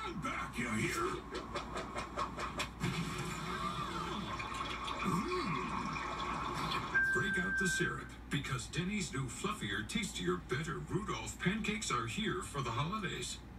I'm back, you hear? Break out the syrup, because Denny's new fluffier, tastier, better Rudolph pancakes are here for the holidays.